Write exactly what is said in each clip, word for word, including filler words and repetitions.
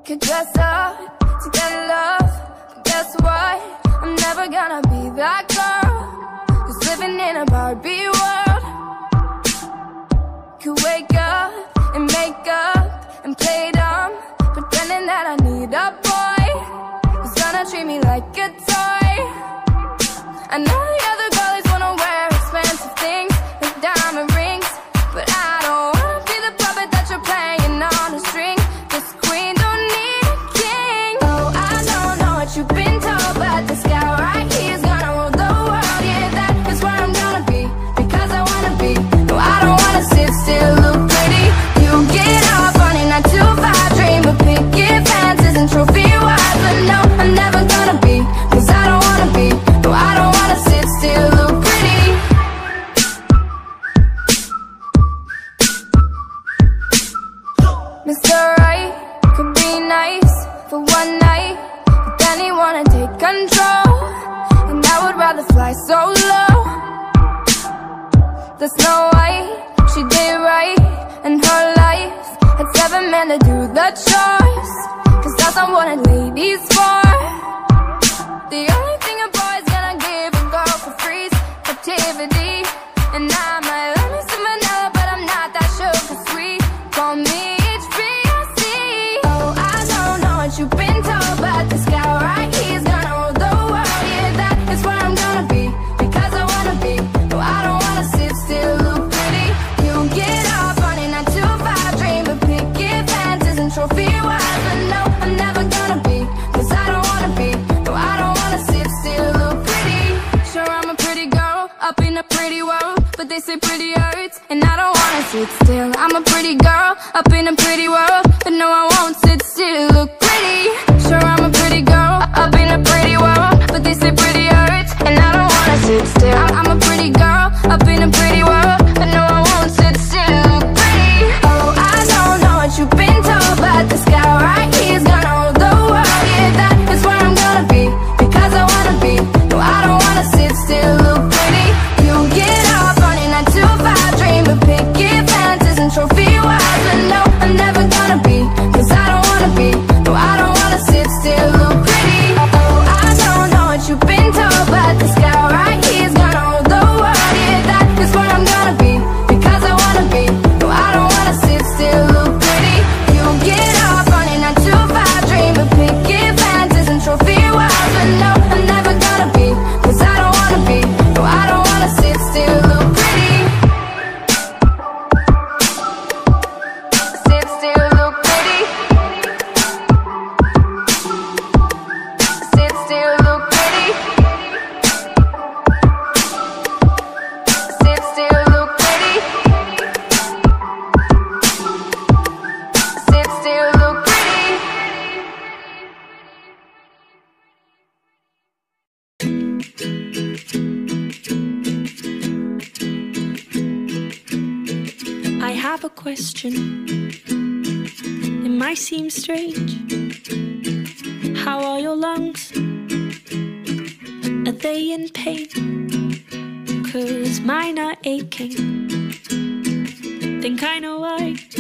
Could dress up to get love, but guess what? I'm never gonna be that girl who's living in a Barbie world. Could wake up and make up and play dumb, pretending that I need a boy who's gonna treat me like a toy. I know the other girlies wanna wear expensive things like diamond rings, but I don't wanna be the puppet that you're playing on a string. This queen don't need a king. Oh, I don't know what you've been told, but this guy right here's gonna rule the world. Yeah, that is where I'm gonna be, because I wanna be. No, I don't wanna sit still, look pretty. You get up on a nine to five dream of picket fences and trophy wives, but no, I'm never gonna be, cause I don't wanna be. No, I don't wanna sit still, look pretty. Mister Right could be nice for one night, but then he wanna take control, and I would rather fly solo. The Snow White, she did right in her life, had seven men to do the chores, cause that's not what a lady's for. The only thing a boy's gonna give a girl for free is captivity, and I might love me some vanilla, but I'm not that sugar sweet. Call me H B C. Oh, I don't know what you've been told, but this guy right here's gonna rule the world. Yeah, that is where I'm gonna be, because I wanna be. No, I don't wanna sit still, look pretty. You get up on a nine to five dream of picket fences and trophy wives, but no, I'm never gonna be, cause I don't wanna be. No, I don't wanna sit still, look pretty. Sure, I'm a pretty girl up in a pretty world, but they say pretty hurts, and I don't wanna sit still. I'm a pretty girl up in a pretty world, but no, I won't sit still, look pretty. Sure, I'm a pretty girl up in a pretty world, but they say pretty hurts, and I don't wanna sit still. I'm a pretty girl up in a pretty world, but no, I won't sit still, look pretty. Oh, I don't know what you've been told, but this guy right here's gonna rule the world. Yeah, that is where I'm gonna be, because I wanna be. No, I don't wanna sit still, look pretty. You get up on a nine to five dream of picket fences and trophy wives, but no, I'm never gonna be, cause I don't wanna be. No, I don't wanna sit still, look pretty. Oh, I don't know what you've been told, but this guy right here's gonna rule the world. Yeah, that is where I'm gonna be, because I wanna be. No, I don't wanna sit still, look pretty. You get up on a nine to five dream of picket fences and trophy wives, but no, I'm never gonna be, cause I don't wanna be. No, I don't wanna sit still, look pretty. Sit still, look pretty. Sit still, look pretty. Sit still, look pretty. Sit still, look pretty. I have a question. It might seem strange. How are your lungs? Are they in pain? 'Cause mine are aching. Think I know why.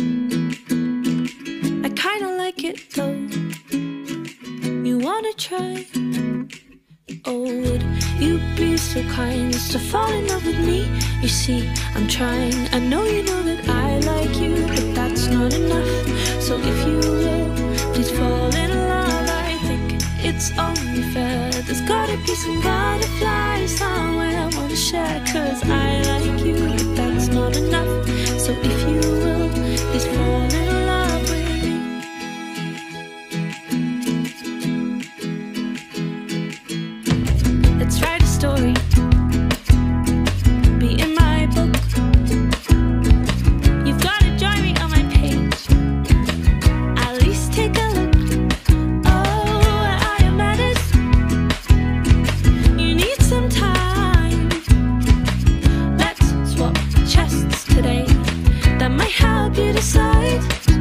I kinda like it though. You wanna try? Oh, would you be so kind as to fall in love with me? You see, I'm trying. I know you know that I like you, but that's not enough. So if you will, please fall in love. I think it's only fair. There's gotta be some butterflies somewhere I wanna share, 'cause I like you, but that's not enough. So if you will, please fall in love with me. Let's write a story, be in my book. You've gotta join me on my page, at least take a look. Oh, I am matters. You need some time. Let's swap chests today. That might help you decide.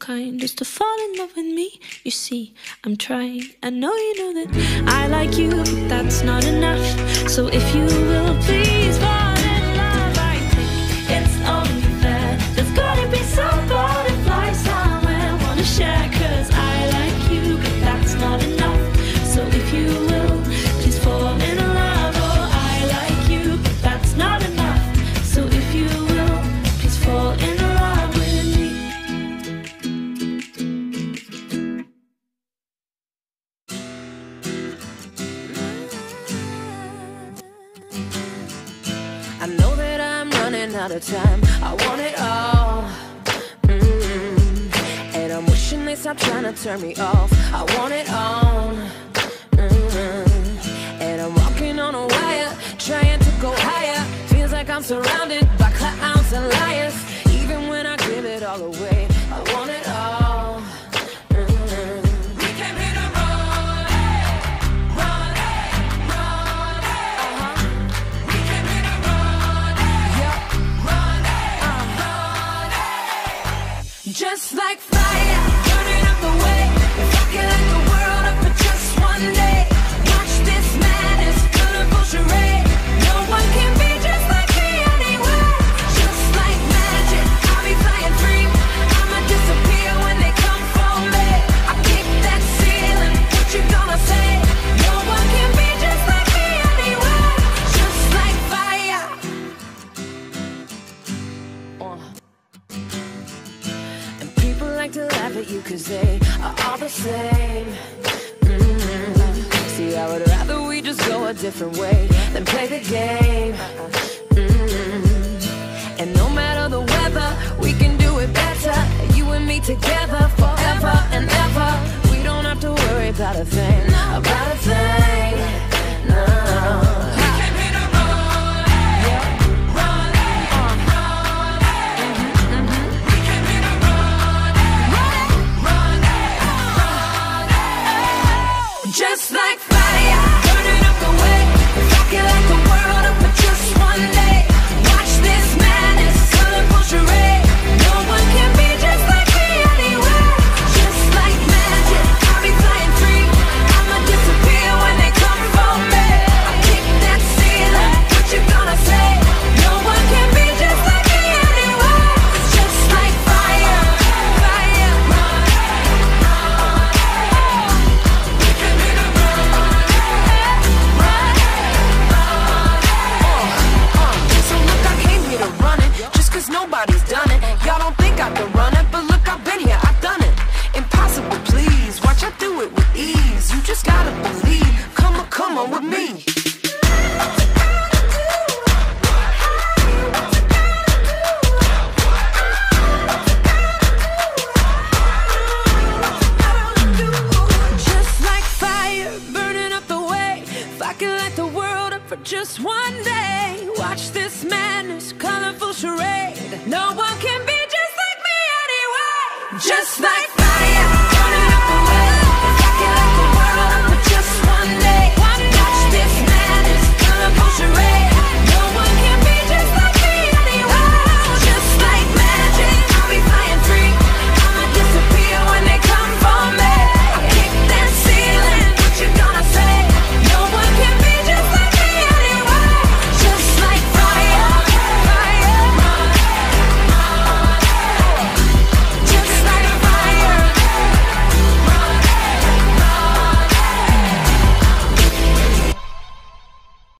kind as to fall in love with me. You see, I'm trying. I know you know that I like you, but that's not enough. So if you will please fall in love, I think it's only fair. There's gotta be some butterfly somewhere I wanna share, cause I like you, but that's not enough. So if you will please fall in love, oh, I like you, but that's not enough. So if you will please fall in love with me. I know that I'm running out of time. I want it all. Mm-hmm. And I'm wishing they stop trying to turn me off. I want it all. Mm-hmm. And I'm walking on a wire, trying to go higher. Feels like I'm surrounded by clowns and liars. Even when I give it all away, I want it all. Mm-hmm. We came here to run, run, run. Uh-huh. We came here to run, yeah, run, uh-huh. Just like fire, burning up the way. If I could light the world up for just one day, watch this madness, colorful charade. No one can be just like me anyway. Just like magic, I'll be flying free. I'ma disappear when they come for me. I kick that ceiling, what you gonna say? No one can be just like me anyway. Just like fire. Uh. And people like to laugh at you cause they are all the same. Mm-hmm. See, I would rather we just go a different way than play the game. Mm-hmm. And no matter the weather, we can do it better. You and me together forever and ever. We don't have to worry about a thing, about a thing. No. We came here to run, yeah, run, uh, run. Mm-hmm, mm-hmm. We came here to run, run, run, run. Just like fire, burning up the way. If I could light the world up for just one day, watch this madness, colorful charade. No one can be just like me anyway. Just like magic, I'll be flying free. I'ma disappear when they come for me. I kick that ceiling, what you gonna say? No one can be just like me anyway. Just like fire, fire, run, run. We came here to run, run, run. So look, I came here to run it, just cause nobody's done it. Y'all don't think I can run it, but look, I've been here, I've done it. Impossible, please, watch I do it with ease. You just gotta believe, come on, come on with me. Just like fire, burning up the way. If I could light the world up for just one day, watch this madness, colorful charade. No one can be just like me anyway. Just like fire.